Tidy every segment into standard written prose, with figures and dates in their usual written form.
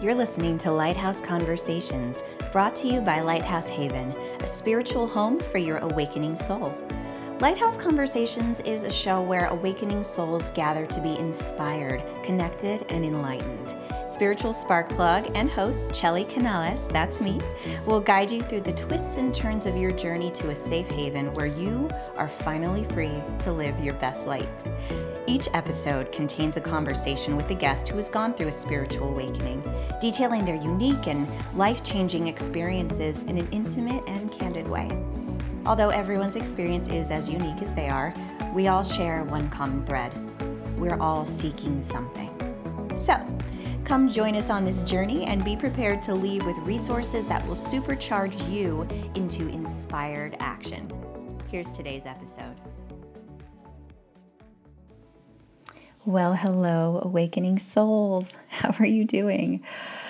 You're listening to Lighthouse Conversations, brought to you by Lighthouse Haven, a spiritual home for your awakening soul. Lighthouse Conversations is a show where awakening souls gather to be inspired, connected, and enlightened. Spiritual spark plug and host Chelly Canales, that's me, will guide you through the twists and turns of your journey to a safe haven where you are finally free to live your best light. Each episode contains a conversation with a guest who has gone through a spiritual awakening, detailing their unique and life-changing experiences in an intimate and candid way. Although everyone's experience is as unique as they are, we all share one common thread. We're all seeking something. So, come join us on this journey and be prepared to leave with resources that will supercharge you into inspired action. Here's today's episode. Well, hello, awakening souls. How are you doing?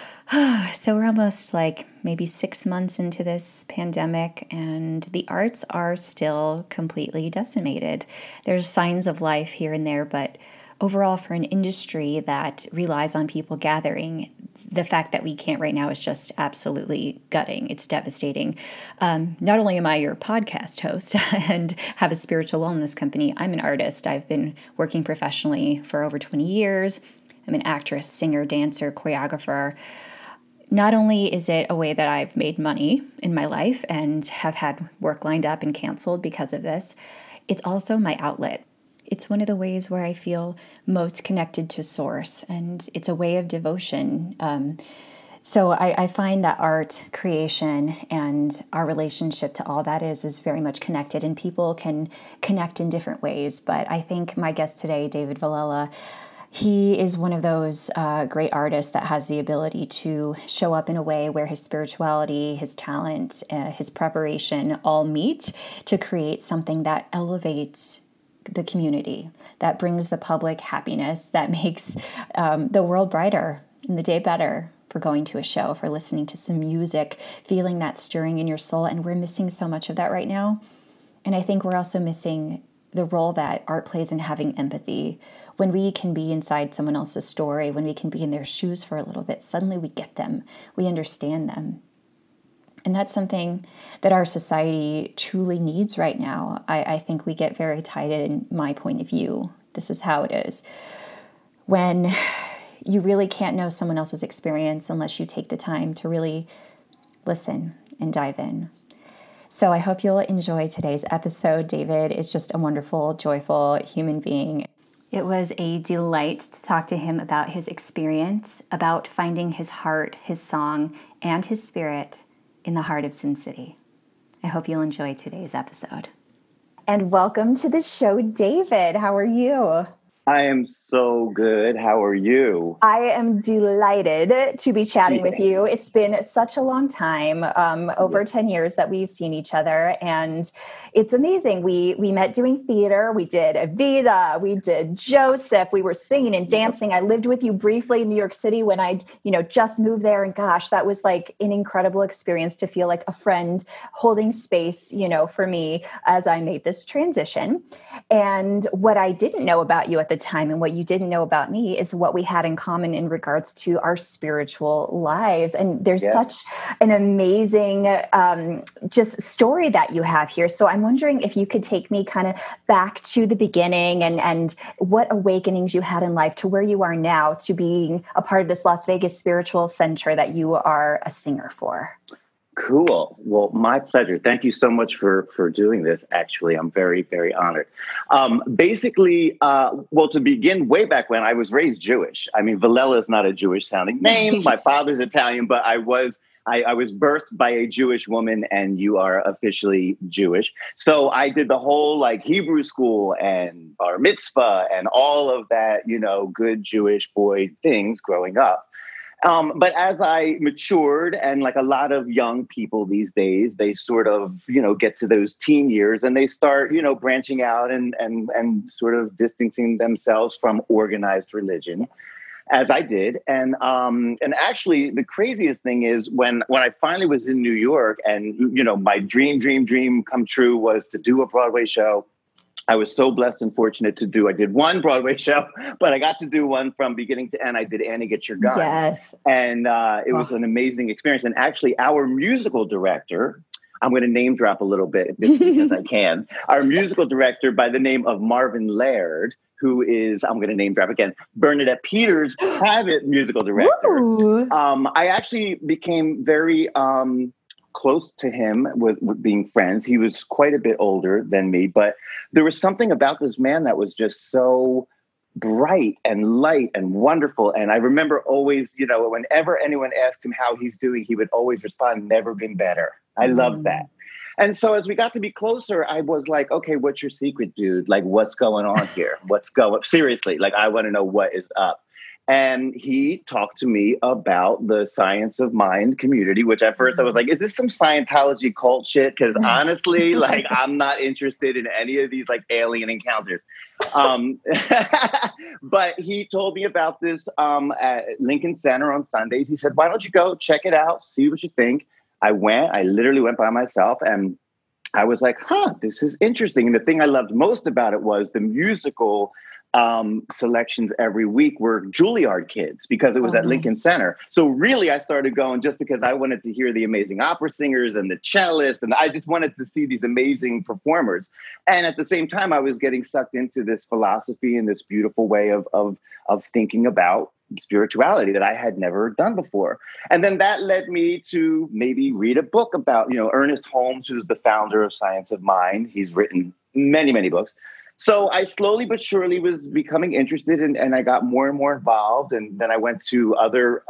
So we're almost maybe 6 months into this pandemic, and the arts are still completely decimated. There's signs of life here and there, but overall, for an industry that relies on people gathering, the fact that we can't right now is just absolutely gutting. It's devastating. Not only am I your podcast host and have a spiritual wellness company, I'm an artist. I've been working professionally for over 20 years. I'm an actress, singer, dancer, choreographer. Not only is it a way that I've made money in my life and have had work lined up and canceled because of this, it's also my outlet. It's one of the ways where I feel most connected to Source, and it's a way of devotion. So I find that art creation and our relationship to all that is very much connected, and people can connect in different ways. But I think my guest today, David Vilela, he is one of those great artists that has the ability to show up in a way where his spirituality, his talent, his preparation all meet to create something that elevates the community, that brings the public happiness, that makes the world brighter and the day better for going to a show, for listening to some music, feeling that stirring in your soul. And we're missing so much of that right now. And I think we're also missing the role that art plays in having empathy. When we can be inside someone else's story, when we can be in their shoes for a little bit, suddenly we get them, we understand them. And that's something that our society truly needs right now. I think we get very tied in my point of view. This is how it is. When you really can't know someone else's experience unless you take the time to really listen and dive in. So I hope you'll enjoy today's episode. David is just a wonderful, joyful human being. It was a delight to talk to him about his experience, about finding his heart, his song, and his spirit in the heart of Sin City. I hope you'll enjoy today's episode. And welcome to the show, David. How are you? I am so good. How are you? I am delighted to be chatting with you. It's been such a long time, over 10 years that we've seen each other, and it's amazing. We met doing theater. We did Evita. We did Joseph. We were singing and dancing. I lived with you briefly in New York City when I, just moved there, and gosh, that was like an incredible experience to feel like a friend holding space, for me as I made this transition. And what I didn't know about you at the time and what you didn't know about me is what we had in common in regards to our spiritual lives. And there's such an amazing just story that you have here. So I'm wondering if you could take me kind of back to the beginning and what awakenings you had in life to where you are now, to being a part of this Las Vegas spiritual center that you are a singer for. Cool. Well, my pleasure. Thank you so much for doing this. Actually, I'm very, very honored. Basically, to begin way back when, I was raised Jewish. I mean, Vilela is not a Jewish sounding name. My father's Italian, but I was birthed by a Jewish woman, and you are officially Jewish. So I did the whole Hebrew school and bar mitzvah and all of that, good Jewish boy things growing up. But as I matured, and like a lot of young people these days, they sort of, get to those teen years and they start, branching out and sort of distancing themselves from organized religion, as I did. And actually, the craziest thing is when I finally was in New York, and, my dream come true was to do a Broadway show. I was so blessed and fortunate to do. I did one Broadway show, but I got to do one from beginning to end. I did Annie Get Your Gun. Yes. And it was an amazing experience. And actually, our musical director, I'm going to name drop a little bit just because I can. Our musical director by the name of Marvin Laird, who is, I'm going to name drop again, Bernadette Peters' private musical director. I actually became very close to him with being friends. He was quite a bit older than me, but there was something about this man that was just so bright and light and wonderful. And I remember always, you know, whenever anyone asked him how he's doing, he would always respond, never been better. I love that. And so as we got to be closer, I was like, okay, what's your secret, dude? Like, what's going on here? Seriously, like, I want to know what is up. And he talked to me about the Science of Mind community, which at first I was like, is this some Scientology cult shit? Because honestly, like, I'm not interested in any of these like alien encounters. But he told me about this at Lincoln Center on Sundays. He said, why don't you go check it out, see what you think? I literally went by myself, and I was like, this is interesting. And the thing I loved most about it was the musical selections every week were Juilliard kids, because it was at Lincoln Center. So really, I started going just because I wanted to hear the amazing opera singers and the cellist, and I just wanted to see these amazing performers. And at the same time, I was getting sucked into this philosophy and this beautiful way of thinking about spirituality that I had never done before. And then that led me to maybe read a book about, you know, Ernest Holmes, who's the founder of Science of Mind. He's written many, many books. So I slowly but surely was becoming interested, and I got more and more involved. And then I went to other,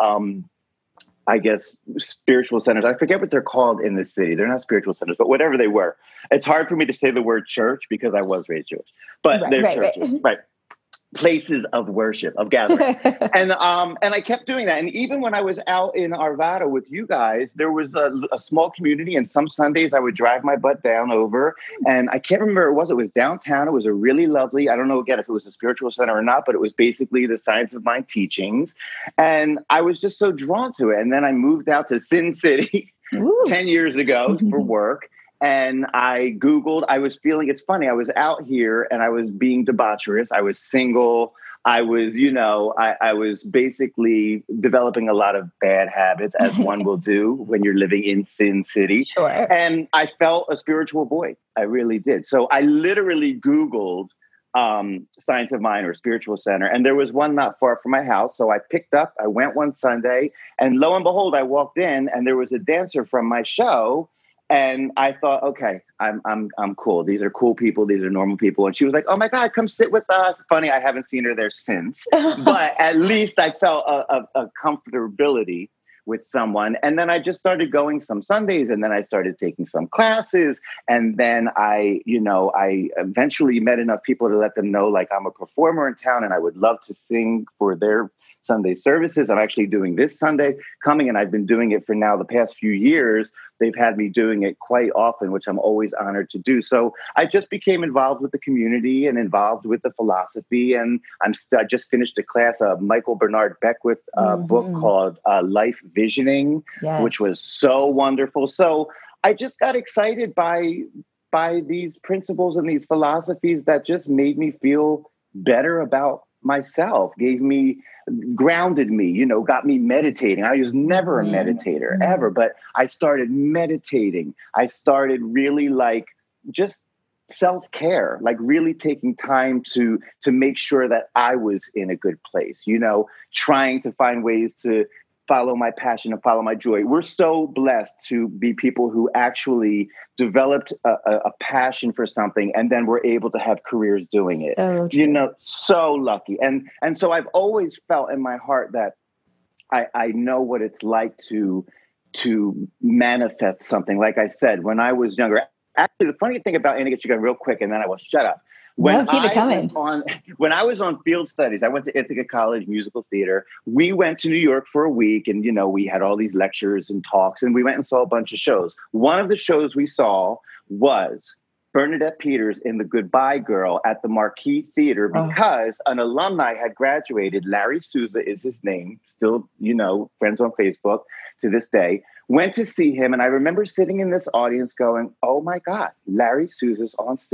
I guess, spiritual centers. I forget what they're called in this city. They're not spiritual centers, but whatever they were. It's hard for me to say the word church because I was raised Jewish, but they're churches, right? Places of worship, of gathering. And I kept doing that. And even when I was out in Arvada with you guys, there was a small community, and some Sundays I would drive my butt down over, and I can't remember it was downtown. It was a really lovely, I don't know again if it was a spiritual center or not, but it was basically the Science of Mind teachings. And I was just so drawn to it. And then I moved out to Sin City 10 years ago for work. And I Googled, it's funny, I was out here and I was being debaucherous. I was single. I was, you know, I was basically developing a lot of bad habits, as one will do when you're living in Sin City. Sure. And I felt a spiritual void. I really did. So I literally Googled Science of Mind or Spiritual Center. And there was one not far from my house. So I went one Sunday, and lo and behold, I walked in and there was a dancer from my show. And I thought, okay, I'm cool. These are cool people. These are normal people. And she was like, oh my God, come sit with us. Funny, I haven't seen her there since. But at least I felt a comfortability with someone. And then I just started going some Sundays, and then I started taking some classes. And then I eventually met enough people to let them know, like, I'm a performer in town and I would love to sing for their Sunday services. I'm actually doing this Sunday coming, and I've been doing it for now the past few years. They've had me doing it quite often, which I'm always honored to do. So I just became involved with the community and involved with the philosophy. And I just finished a class, a Michael Bernard Beckwith book called Life Visioning, which was so wonderful. So I just got excited by these principles and these philosophies that just made me feel better about myself, grounded me, got me meditating. I was never a meditator ever, but I started meditating. I started really just self-care, really taking time to make sure that I was in a good place, trying to find ways to follow my passion and follow my joy. We're so blessed to be people who actually developed a passion for something and then were able to have careers doing it. So true. So lucky. And so I've always felt in my heart that I know what it's like to manifest something. Like I said, when I was younger, actually the funny thing about Annie Get Your Gun, real quick, and then I will shut up. When I was on field studies, I went to Ithaca College Musical Theater. We went to New York for a week, and we had all these lectures and talks, and we went and saw a bunch of shows. One of the shows we saw was Bernadette Peters in The Goodbye Girl at the Marquis Theater, because an alumni had graduated. Larry Souza is his name, still, friends on Facebook to this day. Went to see him, and I remember sitting in this audience going, oh my God, Larry Souza's on stage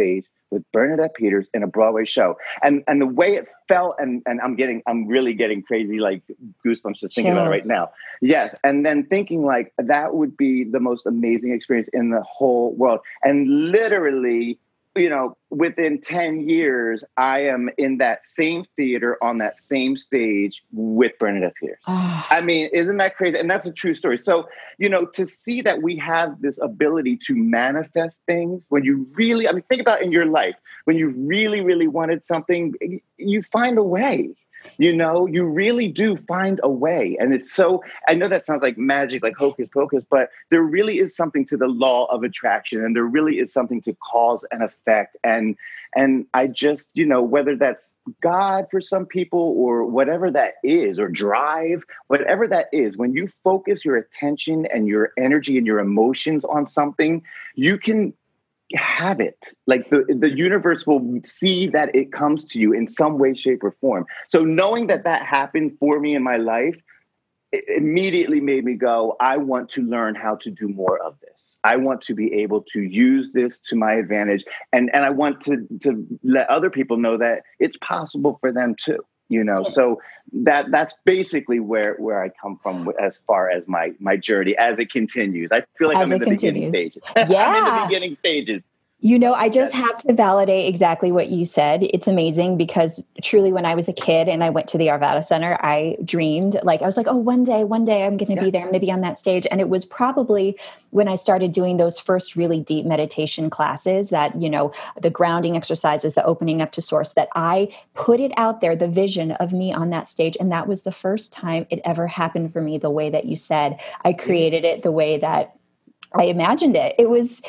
with Bernadette Peters in a Broadway show. And the way it felt, and I'm really getting crazy, like goosebumps just thinking about it right Chills. now. Yes. And then thinking like that would be the most amazing experience in the whole world. And literally, within 10 years, I am in that same theater on that same stage with Bernadette Peters. I mean, isn't that crazy? And that's a true story. So, to see that we have this ability to manifest things when you really, think about in your life, when you really, really wanted something, you find a way. You really do find a way. And it's so, I know that sounds like magic, like hocus pocus, but there really is something to the law of attraction, and there really is something to cause and effect. And I just, whether that's God for some people or whatever that is, or drive, whatever that is, when you focus your attention and your energy and your emotions on something, you can have it. Like the universe will see that it comes to you in some way, shape, or form. So knowing that happened for me in my life, it immediately made me go, I want to learn how to do more of this. I want to be able to use this to my advantage. And I want to let other people know that it's possible for them too. So that's basically where I come from as far as my journey as it continues. I feel like As I'm in it the beginning continues. stages. I'm in the Yeah. beginning stages. I just have to validate exactly what you said. It's amazing because truly when I was a kid and I went to the Arvada Center, I dreamed, like, I was like, oh, one day I'm going to be there. I'm going to be on that stage. And it was probably when I started doing those first really deep meditation classes that, the grounding exercises, the opening up to source, that I put it out there, the vision of me on that stage. And that was the first time it ever happened for me the way that you said. I created it the way that I imagined it. It was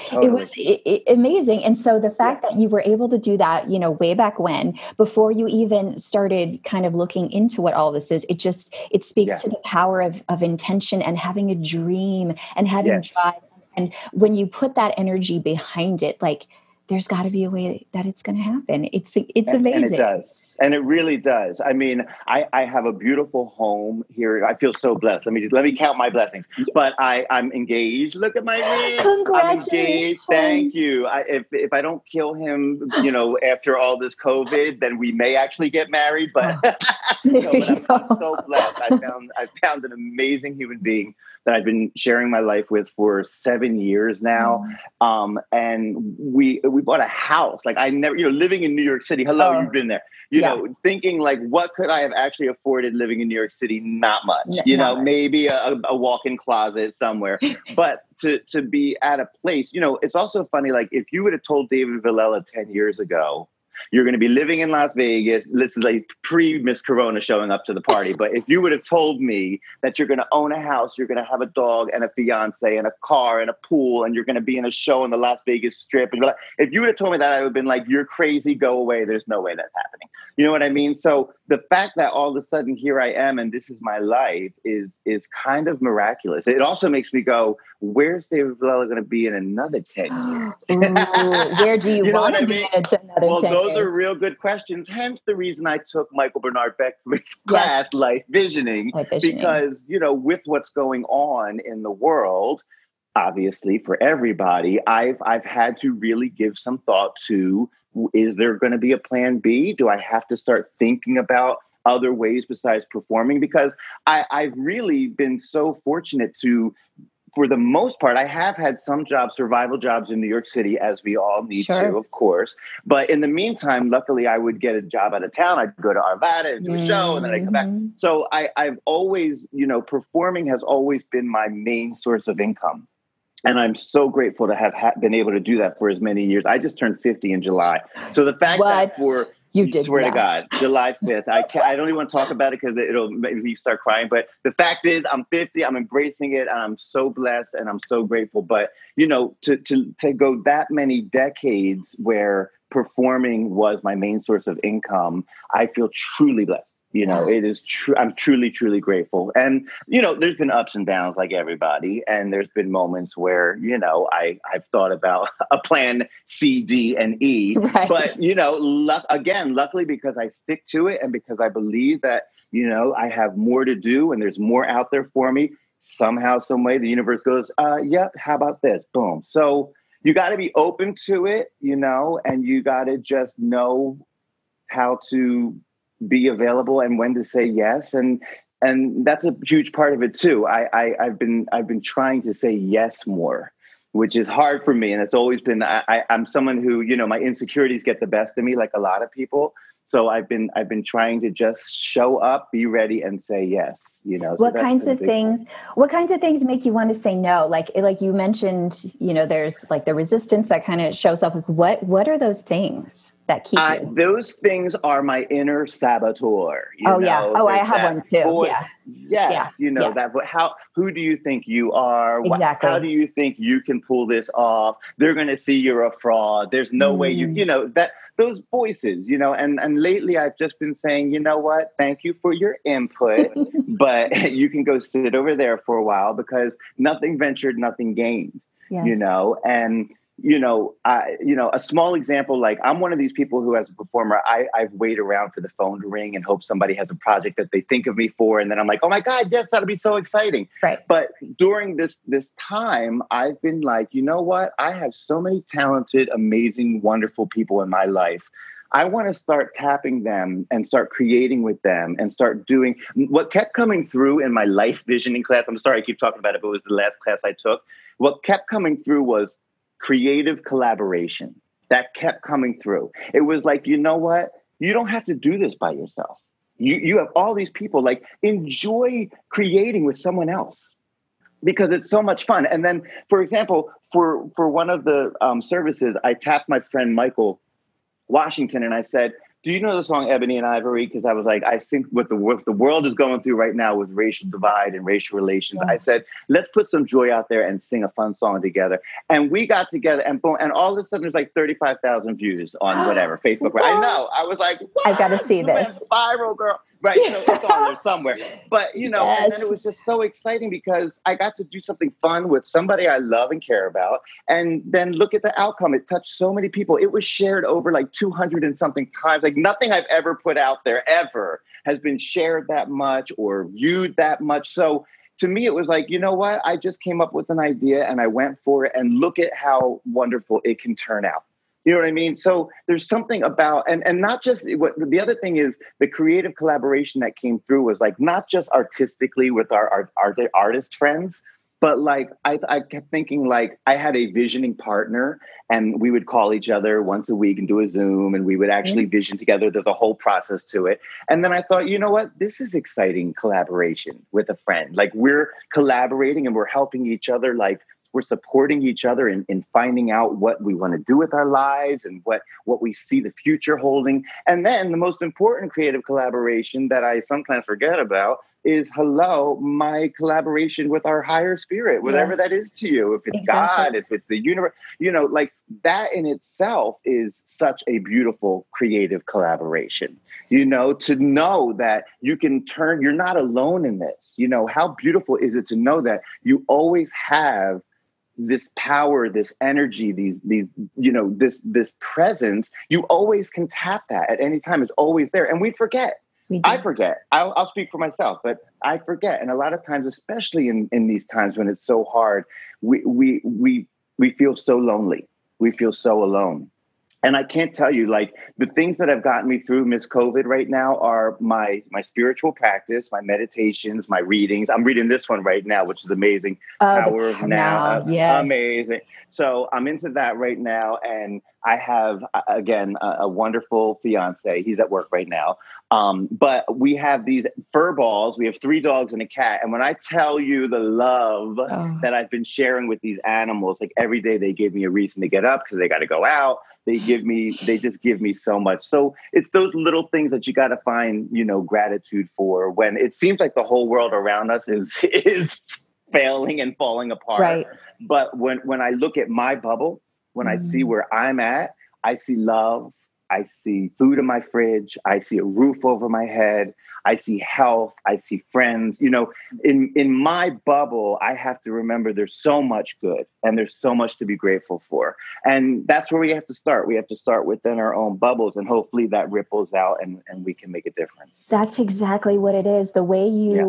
amazing. And so the fact that you were able to do that, way back when, before you even started kind of looking into what all this is, it speaks to the power of intention and having a dream and having drive. And when you put that energy behind it, like, there's got to be a way that it's going to happen. It's amazing. And it does. And it really does. I mean, I have a beautiful home here. I feel so blessed. Let me count my blessings. But I'm engaged. Look at my ring. Congratulations. I'm engaged. Thank you. If I don't kill him, after all this COVID, then we may actually get married. But I'm so blessed. I found an amazing human being that I've been sharing my life with for 7 years now. And we bought a house. Like, I never, living in New York City. Hello, you've been there. Thinking like, what could I have actually afforded living in New York City? Not much. Maybe a walk-in closet somewhere. But to be at a place, it's also funny. Like, if you would have told David Villela 10 years ago, you're going to be living in Las Vegas. This is like pre-Miss Corona showing up to the party. But if you would have told me that you're going to own a house, you're going to have a dog and a fiance and a car and a pool, and you're going to be in a show in the Las Vegas Strip, and if you would have told me that, I would have been like, you're crazy, go away. There's no way that's happening. You know what I mean? So the fact that all of a sudden here I am and this is my life is kind of miraculous. It also makes me go, where's David Villela going to be in another 10 years? Ooh, where do you want to be in another 10 years? Those are real good questions. Hence the reason I took Michael Bernard Beckwith's class, Life Visioning, because, with what's going on in the world, obviously for everybody, I've had to really give some thought to, is there going to be a plan B? Do I have to start thinking about other ways besides performing? Because I've really been so fortunate to, for the most part, I have had some jobs, survival jobs in New York City, as we all need to, of course. But in the meantime, luckily, I would get a job out of town. I'd go to Arvada and do a show, and then I'd come back. So I've always, performing has always been my main source of income. And I'm so grateful to have been able to do that for as many years. I just turned 50 in July. So the fact that swear to God, July 5th. I don't even want to talk about it because it'll make me start crying. But the fact is, I'm 50. I'm embracing it. And I'm so blessed and I'm so grateful. But, to go that many decades where performing was my main source of income, I feel truly blessed. It is true. I'm truly, truly grateful. And, there's been ups and downs like everybody. And there's been moments where, I've thought about a plan C, D, and E. Right. But, luckily, because I stick to it and because I believe that, I have more to do and there's more out there for me, somehow, some way, the universe goes, how about this? Boom. So, you got to be open to it, and you got to just know how to be available and when to say yes. And that's a huge part of it too. I've been trying to say yes more, which is hard for me. And it's always been, I'm someone who, my insecurities get the best of me, like a lot of people. So I've been trying to just show up, be ready, and say yes. What kinds of things? What kinds of things make you want to say no? Like you mentioned, there's like the resistance that kind of shows up. What are those things that keep you? Those things are my inner saboteur. Yeah. Oh, I have one too. Voice, yeah. Yes. Yeah. That. Who do you think you are? Exactly. How do you think you can pull this off? They're going to see you're a fraud. There's no way that those voices, and lately I've just been saying, you know what? Thank you for your input, but you can go sit over there for a while because nothing ventured, nothing gained. Yes. And a small example, like I'm one of these people who, as a performer, I've waited around for the phone to ring and hope somebody has a project that they think of me for. And then I'm like, oh my God, yes, that'll be so exciting. Right. But during this time, I've been like, you know what? I have so many talented, amazing, wonderful people in my life. I want to start tapping them and start creating with them and start doing what kept coming through in my life visioning class. I'm sorry, I keep talking about it, but it was the last class I took. What kept coming through was creative collaboration. That kept coming through. It was like, you know what? You don't have to do this by yourself. You have all these people. Like, enjoy creating with someone else because it's so much fun. And then, for example, for one of the services, I tapped my friend Michael Washington and I said, do you know the song Ebony and Ivory? Because I was like, I think what the world is going through right now with racial divide and racial relations, I said, let's put some joy out there and sing a fun song together. And we got together and boom, and all of a sudden there's like 35,000 views on whatever, Facebook. I know. I was like, what? I've got to see this. Went viral, girl. Right, so it's on there somewhere. But, Yes. And then it was just so exciting because I got to do something fun with somebody I love and care about. And then look at the outcome. It touched so many people. It was shared over like 200 and something times. Like nothing I've ever put out there ever has been shared that much or viewed that much. So to me, it was like, you know what? I just came up with an idea and I went for it. And look at how wonderful it can turn out. You know what I mean? So there's something about, and not just, the other thing is the creative collaboration that came through was like, not just artistically with our artist friends, but like, I kept thinking like I had a visioning partner and we would call each other once a week and do a Zoom and we would actually vision together. There's a whole process to it. And then I thought, you know what? This is exciting collaboration with a friend. Like we're collaborating and we're helping each other, like, we're supporting each other in finding out what we want to do with our lives and what we see the future holding. And then the most important creative collaboration that I sometimes forget about is, my collaboration with our higher spirit, whatever that is to you. If it's God, if it's the universe, like that in itself is such a beautiful creative collaboration. To know that you can you're not alone in this. How beautiful is it to know that you always have this power, this energy, this presence. You always can tap that at any time. It's always there. And we forget. I forget. I'll speak for myself, but I forget. And a lot of times, especially in these times when it's so hard, we feel so lonely. We feel so alone. And I can't tell you, like, the things that have gotten me through Miss COVID right now are my spiritual practice, my meditations, my readings. I'm reading this one right now, which is amazing. Power of Now. Yes. Amazing. So I'm into that right now. And I have, again, a wonderful fiance. He's at work right now. But we have these fur balls. We have 3 dogs and a cat. And when I tell you the love that I've been sharing with these animals, like every day they give me a reason to get up because they got to go out. They just give me so much. So it's those little things that you got to find, gratitude for when it seems like the whole world around us is failing and falling apart. Right. But when I look at my bubble, when I see where I'm at, I see love. I see food in my fridge. I see a roof over my head. I see health. I see friends. In my bubble, I have to remember there's so much good and there's so much to be grateful for. And that's where we have to start. We have to start within our own bubbles, and hopefully that ripples out and we can make a difference. That's exactly what it is. The way you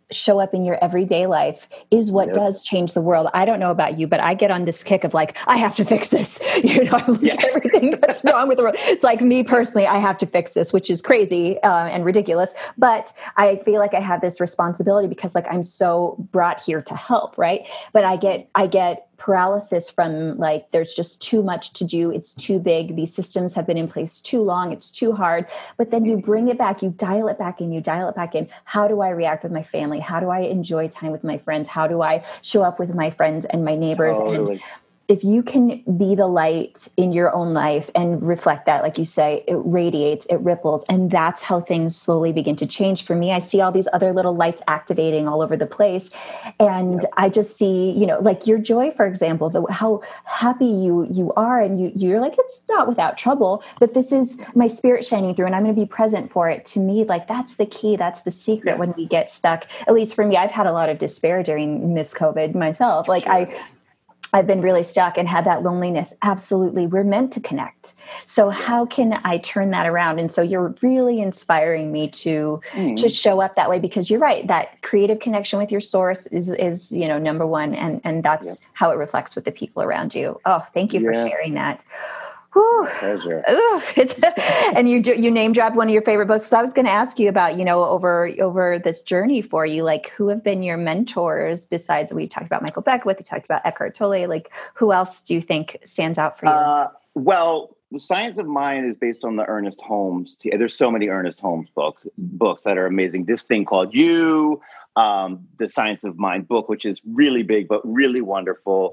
show up in your everyday life is what does change the world. I don't know about you, but I get on this kick of like, I have to fix this. I look at everything that's wrong with the world. It's like me personally, I have to fix this, which is crazy and ridiculous. But I feel like I have this responsibility because like I'm so brought here to help, right? But I get paralysis from like, there's just too much to do. It's too big. These systems have been in place too long. It's too hard. But then you bring it back, you dial it back in, you dial it back in. How do I react with my family? How do I enjoy time with my friends? How do I show up with my friends and my neighbors? Totally. And if you can be the light in your own life and reflect that, like you say, it radiates, it ripples. And that's how things slowly begin to change. For me, I see all these other little lights activating all over the place. And I just see, like your joy, for example, how happy you are. And you're like, it's not without trouble, but this is my spirit shining through and I'm going to be present for it. To me, like that's the key. That's the secret when we get stuck. At least for me, I've had a lot of despair during this COVID myself. Like I've been really stuck and had that loneliness. Absolutely. We're meant to connect. So how can I turn that around? And so you're really inspiring me to show up that way, because you're right. That creative connection with your source is number one. And that's how it reflects with the people around you. Oh, thank you for sharing that. Whew. Pleasure. And you name dropped one of your favorite books. So I was going to ask you about, over this journey for you, like who have been your mentors besides, we talked about Michael Beckwith, we talked about Eckhart Tolle, like who else do you think stands out for you? Well, The Science of Mind is based on the Ernest Holmes. There's so many Ernest Holmes books that are amazing. This thing called You, the Science of Mind book, which is really big, but really wonderful.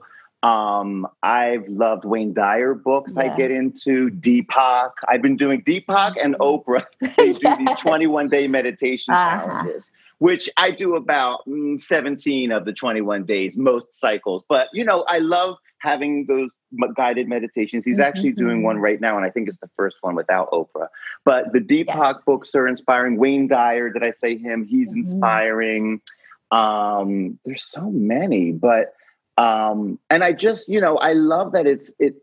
I've loved Wayne Dyer books. I get into Deepak. I've been doing Deepak and Oprah. They do these 21-day meditation challenges, which I do about 17 of the 21 days, most cycles. But, I love having those guided meditations. He's actually doing one right now, and I think it's the first one without Oprah. But the Deepak books are inspiring. Wayne Dyer, did I say him? He's inspiring. There's so many, but and I just, I love that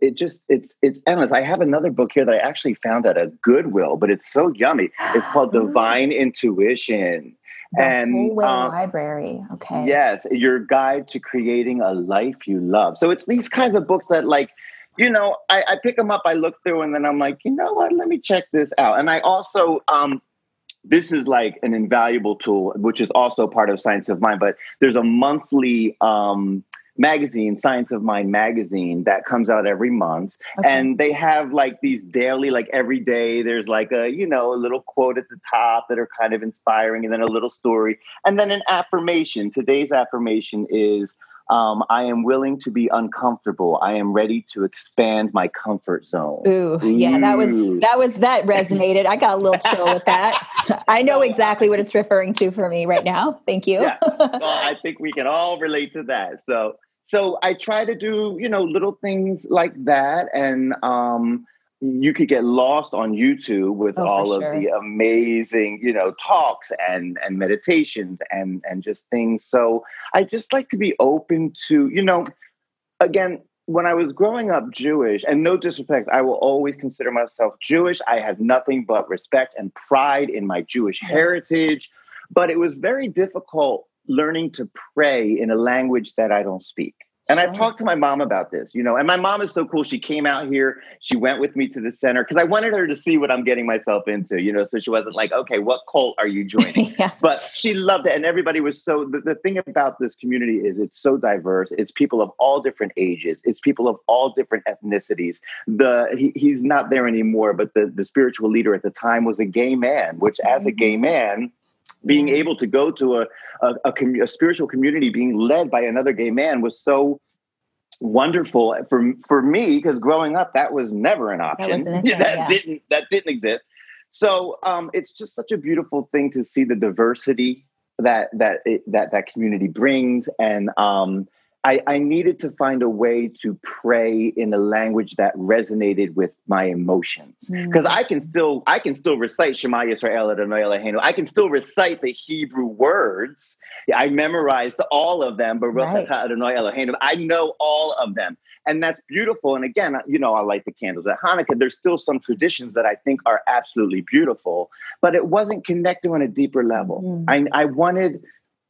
it's endless. I have another book here that I actually found at a Goodwill, but it's so yummy. It's called Divine Intuition. Whole Way Library. Okay. Yes. Your Guide to Creating a Life You Love. So it's these kinds of books that I pick them up, I look through, and then I'm like, you know what, let me check this out. And I also, this is like an invaluable tool, which is also part of Science of Mind, but there's a monthly, magazine, Science of Mind magazine, that comes out every month. Okay. And they have like these daily, like every day, there's like a little quote at the top that are kind of inspiring, and then a little story, and then an affirmation. Today's affirmation is, I am willing to be uncomfortable. I am ready to expand my comfort zone. Ooh. Yeah, that resonated. I got a little chill with that. I know exactly what it's referring to for me right now. Thank you. Yeah. Well, I think we can all relate to that. So I try to do, little things like that. And you could get lost on YouTube with all of the amazing, talks and meditations and just things. So I just like to be open to, again, when I was growing up Jewish, and no disrespect, I will always consider myself Jewish. I have nothing but respect and pride in my Jewish heritage, but it was very difficult learning to pray in a language that I don't speak. And I talked to my mom about this, and my mom is so cool. She came out here. She went with me to the center because I wanted her to see what I'm getting myself into, so she wasn't like, okay, what cult are you joining? But she loved it. And everybody was the thing about this community is it's so diverse. It's people of all different ages. It's people of all different ethnicities. He's not there anymore, but the spiritual leader at the time was a gay man, which as a gay man, being able to go to a spiritual community being led by another gay man was so wonderful for me, because growing up, that was never an option. That didn't exist. So it's just such a beautiful thing to see the diversity that community brings. And I needed to find a way to pray in a language that resonated with my emotions, because I can still recite Shema Yisrael Adonai Eloheinu. I can still recite the Hebrew words. I memorized all of them. Baruch Atah Adonai Eloheinu. I know all of them, and that's beautiful. And again, I light the candles at Hanukkah. There's still some traditions that I think are absolutely beautiful, but it wasn't connected on a deeper level. I wanted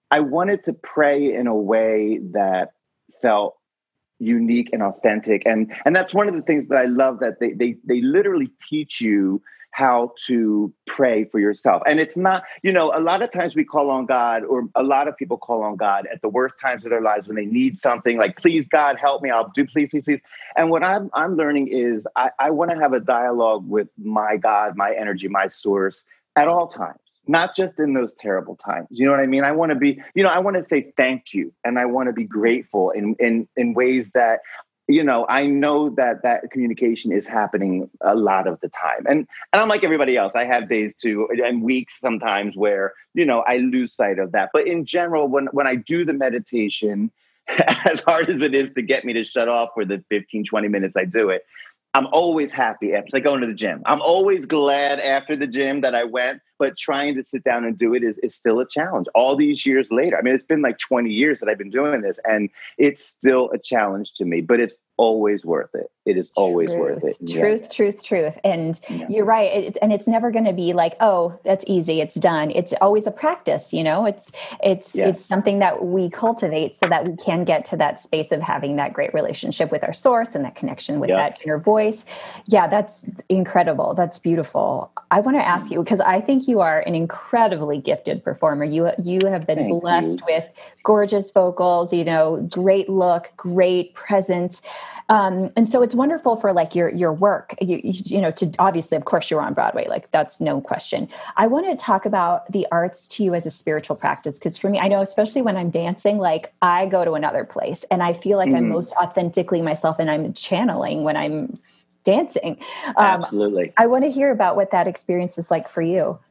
I wanted to pray in a way that felt unique and authentic. And that's one of the things that I love, that they literally teach you how to pray for yourself. And it's not, a lot of times we call on God, or a lot of people call on God at the worst times of their lives when they need something, like, please, God, help me. I'll do, please, please, please. And what I'm learning is I want to have a dialogue with my God, my energy, my source at all times. Not just in those terrible times. You know what I mean? I want to be, I want to say thank you. And I want to be grateful in ways that, I know that communication is happening a lot of the time. And I'm like everybody else. I have days too, and weeks sometimes where, I lose sight of that. But in general, when I do the meditation, as hard as it is to get me to shut off for the 15, 20 minutes I do it, I'm always happy after. It's like going to the gym. I'm always glad after the gym that I went, but trying to sit down and do it is still a challenge all these years later. I mean, it's been like 20 years that I've been doing this, and it's still a challenge to me, but it's always worth it. It is always worth it. Truth. And you're right. And it's never going to be like, oh, that's easy, it's done. It's always a practice, it's something that we cultivate so that we can get to that space of having that great relationship with our source and that connection with that inner voice. Yeah, that's incredible. That's beautiful. I want to ask you, because I think you are an incredibly gifted performer. You have been blessed with gorgeous vocals, great look, great presence. And so it's wonderful for like your work, to obviously, of course, you're on Broadway, like that's no question. I want to talk about the arts to you as a spiritual practice. Because for me, I know, especially when I'm dancing, like I go to another place and I feel like I'm most authentically myself, and I'm channeling when I'm dancing. Absolutely. I want to hear about what that experience is like for you.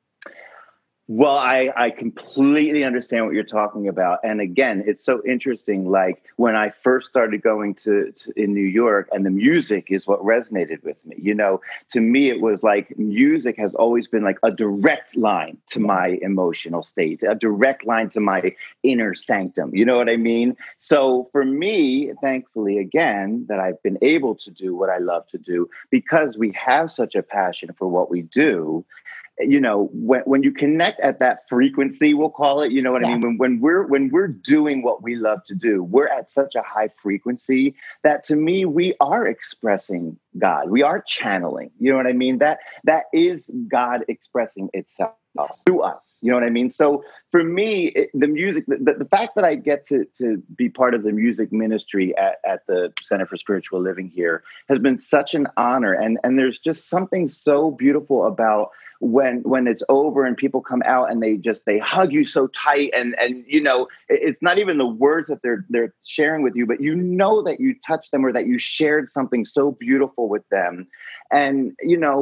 Well, I completely understand what you're talking about. And again, it's so interesting. Like when I first started going to in New York, and the music is what resonated with me. To me, it was like music has always been like a direct line to my emotional state, a direct line to my inner sanctum. You know what I mean? So for me, thankfully, again, that I've been able to do what I love to do, because we have such a passion for what we do. When you connect at that frequency, we'll call it, I mean? When we're doing what we love to do, we're at such a high frequency that, to me, we are expressing God. We are channeling, you know what I mean? That is God expressing itself through us. You know what I mean? So for me, the music, the fact that I get to be part of the music ministry at the Center for Spiritual Living here has been such an honor. And there's just something so beautiful about when it's over and people come out and they hug you so tight, and it's not even the words that they're sharing with you, but that you touched them, or that you shared something so beautiful with them. And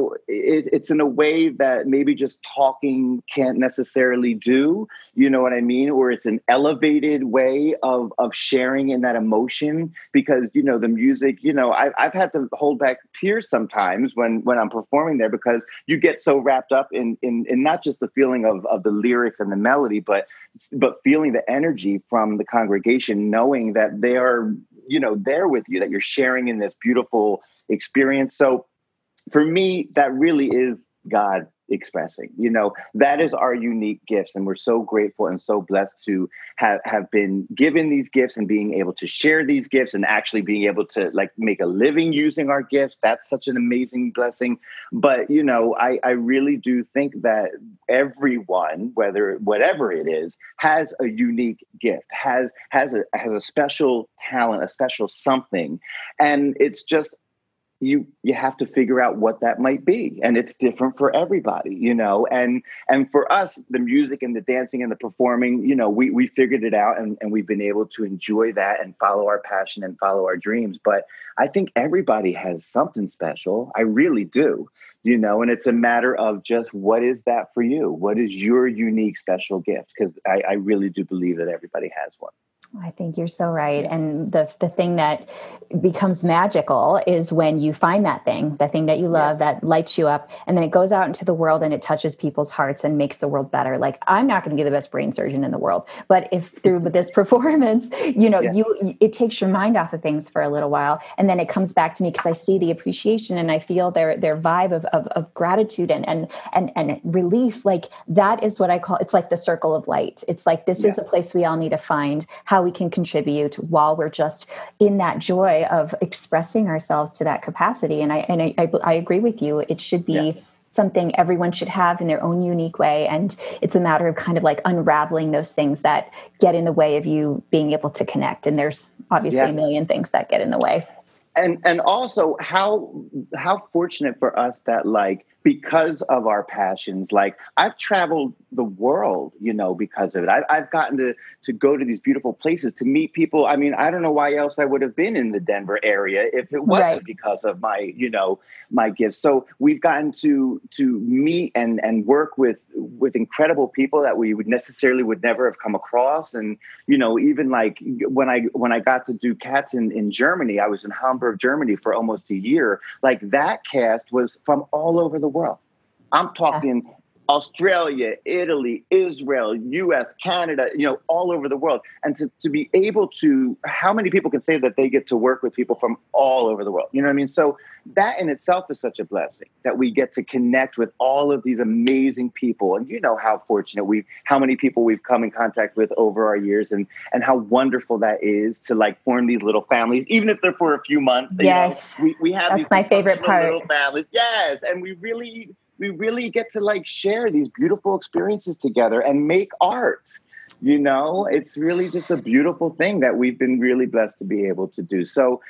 it's in a way that maybe just talking can't necessarily do, you know what I mean? Or it's an elevated way of sharing in that emotion, because the music, I've had to hold back tears sometimes when I'm performing there, because you get so wrapped up in not just the feeling of the lyrics and the melody, but feeling the energy from the congregation, knowing that they are, there with you, that you're sharing in this beautiful experience. So for me, that really is God expressing. That is our unique gifts, and we're so grateful and so blessed to have been given these gifts, and being able to share these gifts, and actually being able to like make a living using our gifts. That's such an amazing blessing. But I really do think that everyone, whatever it is, has a unique gift, has a special talent, a special something, and it's just you have to figure out what that might be. And it's different for everybody, and for us, the music and the dancing and the performing, we figured it out, and we've been able to enjoy that and follow our passion and follow our dreams. But I think everybody has something special. I really do, and it's a matter of just, what is that for you? What is your unique special gift? Because I really do believe that everybody has one. I think you're so right. And the thing that becomes magical is when you find that thing that you love Yes. that lights you up, and then it goes out into the world and it touches people's hearts and makes the world better. Like, I'm not going to be the best brain surgeon in the world, but if through this performance, Yeah. it takes your mind off of things for a little while, and then it comes back to me because I see the appreciation and I feel their vibe of gratitude and relief. Like, that is what I call, it's like the circle of light. It's like, this is Yeah. the place we all need to find how we can contribute while we're just in that joy of expressing ourselves to that capacity. And I agree with you. It should Yeah. be something everyone should have in their own unique way. And it's a matter of kind of like unraveling those things that get in the way of you being able to connect. And there's obviously Yeah. a million things that get in the way. And also how fortunate for us that, like, because of our passions, like, I've traveled the world, because of it. I've gotten to go to these beautiful places, to meet people. I mean, I don't know why else I would have been in the Denver area if it wasn't Right. because of my gifts. So we've gotten to meet and work with incredible people that we would never have come across. And even like when I got to do Cats in Germany, I was in Hamburg, Germany for almost a year. Like, that cast was from all over the world. I'm talking Australia, Italy, Israel, US, Canada, all over the world. And to be able to, how many people can say that they get to work with people from all over the world? You know what I mean? So that in itself is such a blessing, that we get to connect with all of these amazing people. And how fortunate how many people we've come in contact with over our years, and how wonderful that is to, like, form these little families, even if they're for a few months. Yes. We have That's these my favorite part. little families. Yes. And we really get to, like, share these beautiful experiences together and make art. It's really just a beautiful thing that we've been really blessed to be able to do. So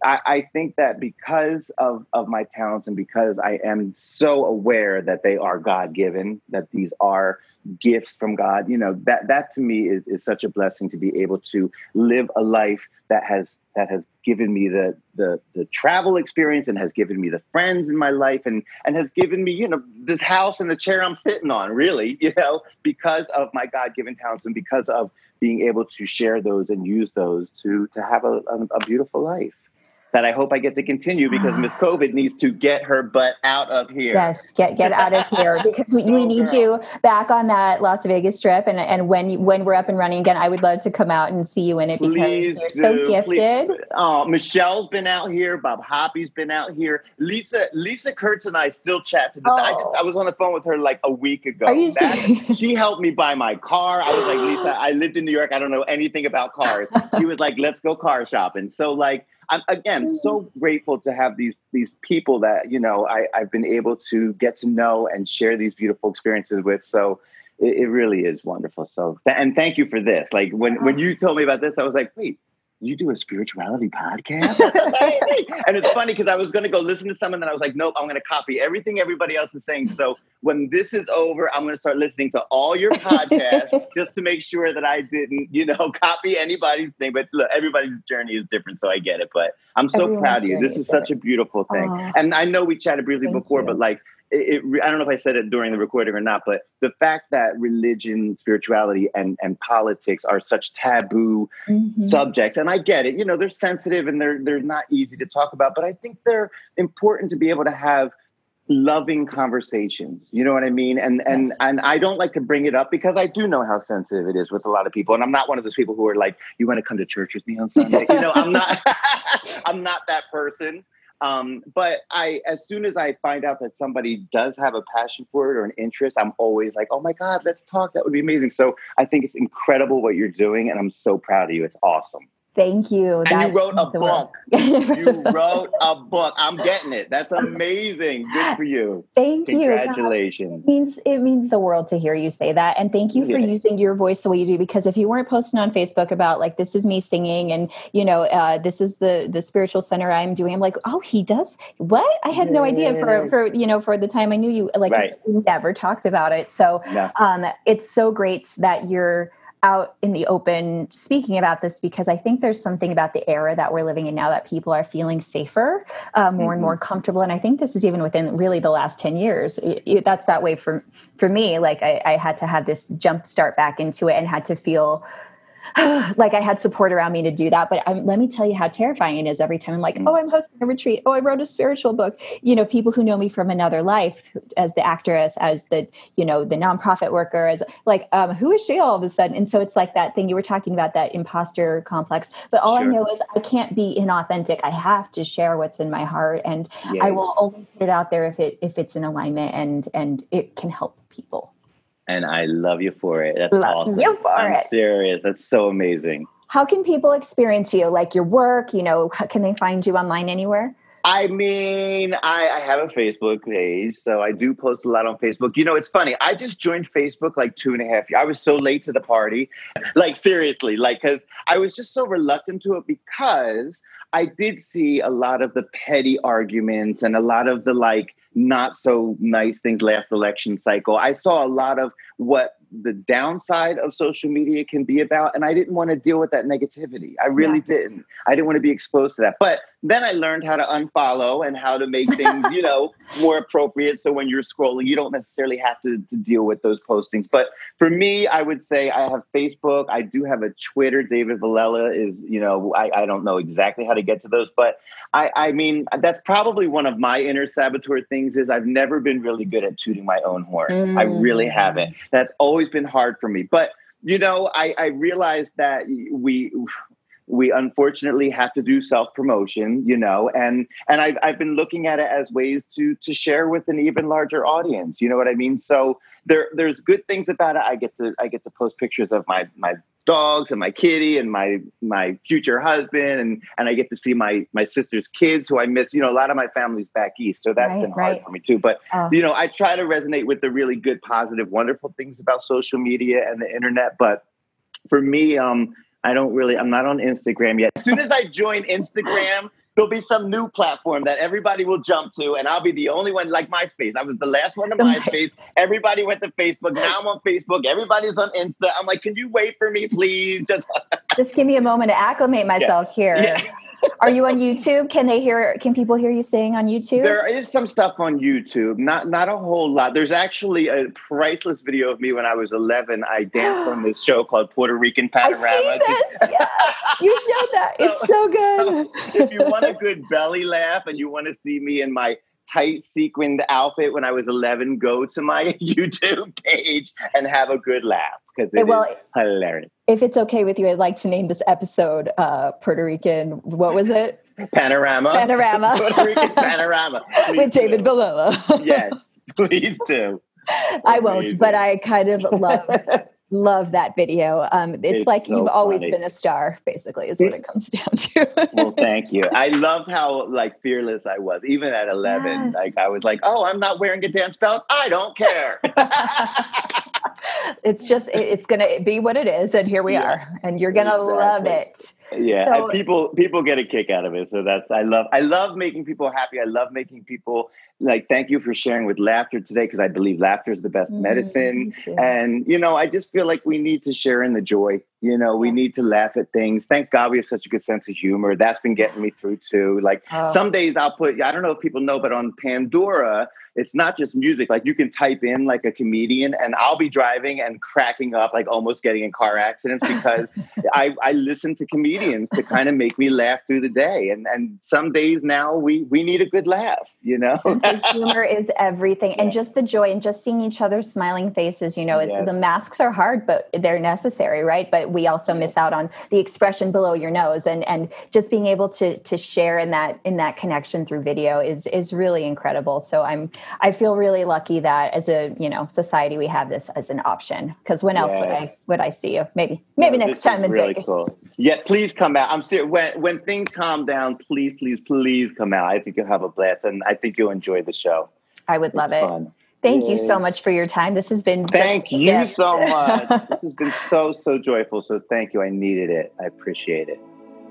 I think that because of my talents, and because I am so aware that they are God-given, that these are gifts from God, that to me is such a blessing, to be able to live a life that has given me the travel experience, and has given me the friends in my life, and has given me, this house and the chair I'm sitting on, really, because of my God-given talents, and because of being able to share those and use those to have a beautiful life that I hope I get to continue, because Miss COVID needs to get her butt out of here. Yes, get out of here, because we need you back on that Las Vegas trip. And when we're up and running again, I would love to come out and see you in it, because you're so gifted. Michelle's been out here. Bob Hoppy's been out here. Lisa Kurtz and I still chat to this. I was on the phone with her like a week ago. Are you serious? She helped me buy my car. I was like, Lisa, I lived in New York. I don't know anything about cars. She was like, let's go car shopping. So, like, I'm, again, so grateful to have these people that, I've been able to get to know and share these beautiful experiences with. So it really is wonderful. So, and thank you for this. Like, when you told me about this, I was like, wait, you do a spirituality podcast? That's amazing. And it's funny, because I was going to go listen to some, and then I was like, nope, I'm going to copy everything everybody else is saying. So when this is over, I'm going to start listening to all your podcasts just to make sure that I didn't, copy anybody's thing. But look, everybody's journey is different, so I get it. But I'm so proud of you. This is such a beautiful thing. And I know we chatted briefly before, but like, I don't know if I said it during the recording or not, but the fact that religion, spirituality, and politics are such taboo subjects, and I get it, they're sensitive and they're not easy to talk about, but I think they're important to be able to have loving conversations. You know what I mean? And I don't like to bring it up, because I do know how sensitive it is with a lot of people. And I'm not one of those people who are like, you want to come to church with me on Sunday? I'm not, I'm not that person. But as soon as I find out that somebody does have a passion for it or an interest, I'm always like, oh my God, let's talk. That would be amazing. So I think it's incredible what you're doing, and I'm so proud of you. It's awesome. Thank you. And you wrote a book. You wrote a book. I'm getting it. That's amazing. Good for you. Thank you. Congratulations. It means the world to hear you say that. And thank you for using your voice the way you do, because if you weren't posting on Facebook about like, this is me singing, and, this is the spiritual center I'm doing, I'm like, oh, he does what? I had no idea for the time I knew you, like, you never talked about it. So it's so great that you're out in the open speaking about this, because I think there's something about the era that we're living in now that people are feeling safer, more and more comfortable. And I think this is even within really the last 10 years. That's that way for me. Like I had to have this jump start back into it, and had to feel like I had support around me to do that. But let me tell you how terrifying it is every time I'm like, oh, I'm hosting a retreat. Oh, I wrote a spiritual book. People who know me from another life as the actress, as the, the nonprofit worker, as like, who is she all of a sudden? And so it's like that thing you were talking about, that imposter complex. But all I know is I can't be inauthentic. I have to share what's in my heart, and I will only put it out there if it's in alignment and it can help people. And I love you for it. That's awesome. Love you for it. I'm serious. That's so amazing. How can people experience you? Like your work, can they find you online anywhere? I mean, I have a Facebook page, so I do post a lot on Facebook. It's funny. I just joined Facebook like 2.5 years. I was so late to the party. Like, seriously, because I was just so reluctant to it, because I did see a lot of the petty arguments and a lot of the not so nice things last election cycle. I saw a lot of what the downside of social media can be about, and I didn't want to deal with that negativity. I really didn't. I didn't want to be exposed to that. But then I learned how to unfollow and how to make things, more appropriate. So when you're scrolling, you don't necessarily have to deal with those postings. But for me, I would say I have Facebook. I do have a Twitter. David Villela is, I don't know exactly how to get to those, but I mean, that's probably one of my inner saboteur things is I've never been really good at tooting my own horn. I really haven't. That's always been hard for me. But, I realized that we unfortunately have to do self-promotion, and I've been looking at it as ways to share with an even larger audience. You know what I mean? So there's good things about it. I get to post pictures of my dogs and my kitty and my future husband, and I get to see my sister's kids who I miss. A lot of my family's back east, so that's been hard for me too. But I try to resonate with the really good, positive, wonderful things about social media and the internet. But for me, I'm not on Instagram yet. As soon as I join Instagram, there'll be some new platform that everybody will jump to, and I'll be the only one, like MySpace. I was the last one to MySpace. Everybody went to Facebook. Now I'm on Facebook. Everybody's on Insta. I'm like, can you wait for me, please? Just give me a moment to acclimate myself here. Yeah. Are you on YouTube? Can people hear you saying on YouTube? There is some stuff on YouTube, not a whole lot. There's actually a priceless video of me when I was 11. I danced on this show called Puerto Rican Panorama. I've seen this. Yeah. You showed that. It's so good. So if you want a good belly laugh and you want to see me in my tight sequined outfit when I was 11, go to my YouTube page and have a good laugh, because it is hilarious. If it's okay with you, I'd like to name this episode Puerto Rican, what was it? Panorama. Puerto Rican Panorama. With David Villela. Yes, please do. I won't, but I kind of love that video. It's like so you've always been a star, basically, is what it comes down to. Well, thank you. I love how fearless I was, even at 11. Yes. I was like, oh, I'm not wearing a dance belt. I don't care. It's going to be what it is. And here we are, and you're going to love it. Yeah. So, and people get a kick out of it. So I love making people happy. I love making people thank you for sharing with laughter today, because I believe laughter is the best medicine. And, I just feel like we need to share in the joy. We need to laugh at things. Thank God we have such a good sense of humor. That's been getting me through too. Some days I'll put, I don't know if people know, but on Pandora, it's not just music. You can type in a comedian, and I'll be driving and cracking up, almost getting in car accidents, because I listen to comedians to kind of make me laugh through the day. And some days now we need a good laugh, Sense of humor is everything. And just the joy and just seeing each other's smiling faces, the masks are hard, but they're necessary, right? But we also miss out on the expression below your nose, and just being able to share in that connection through video is really incredible. So I feel really lucky that as a society we have this as an option, because when else would I see you? Maybe next time in really Vegas. Cool. Yeah, please come out. I'm serious. When things calm down, please come out. I think you'll have a blast, and I think you'll enjoy the show. I would love it. Fun. Thank you so much for your time. This has been Thank you so much. This has been so joyful. So thank you. I needed it. I appreciate it.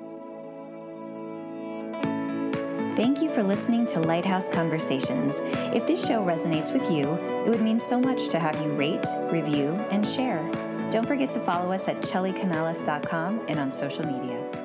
Thank you for listening to Lighthouse Conversations. If this show resonates with you, it would mean so much to have you rate, review, and share. Don't forget to follow us at chellycanales.com and on social media.